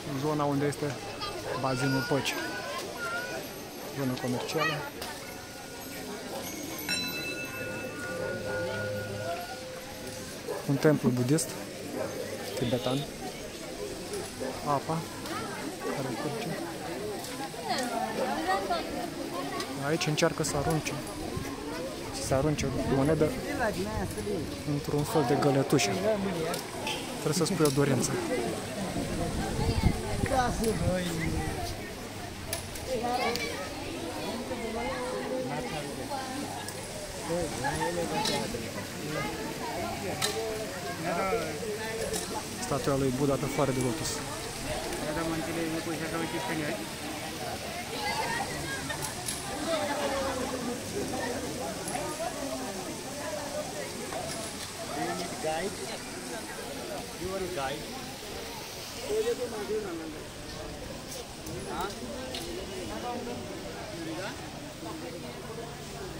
zona unde este bazinul Păcii. Zonă comercială. Un templu budist tibetan. Apa care curge. Aici încearcă să arunce monedă într-un fel de găletușă. Trebuie să spui o dorință. Statuia lui Buddha pe foare de lotus. Guide. You are a guide. Huh?